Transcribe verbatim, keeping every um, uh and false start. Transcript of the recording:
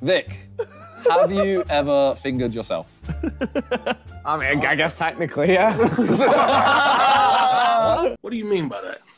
Vic, have you ever fingered yourself? I mean, I guess technically, yeah. What do you mean by that?